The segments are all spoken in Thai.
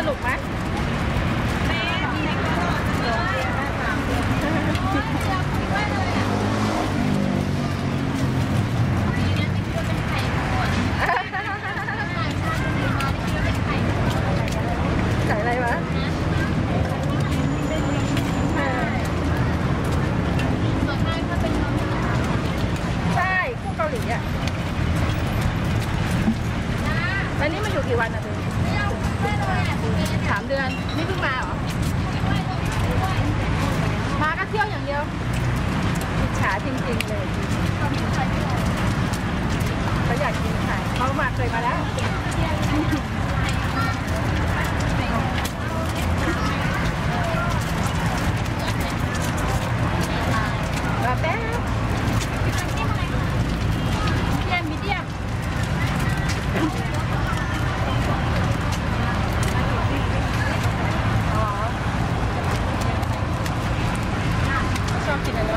นุกไหมใส่อะไรวะใช่คู่เกาหลีอ่ะแล้วนี่มาอยู่กี่วันอ่ะ3 เดือนนี่เพิ่งมาเหรอมาก็เที่ยวอย่างเดียวอิจฉาจริงๆเลยเขาอยากกินไข่เขามาเคยมาแล้วรอแป๊บมีเดียมชอบกินอะไร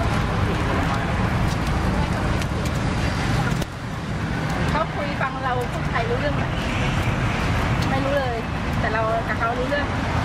เขาฟังเราพูดไทยรู้เรื่องไหมไม่รู้เลยแต่เรากับเขารู้เรื่อง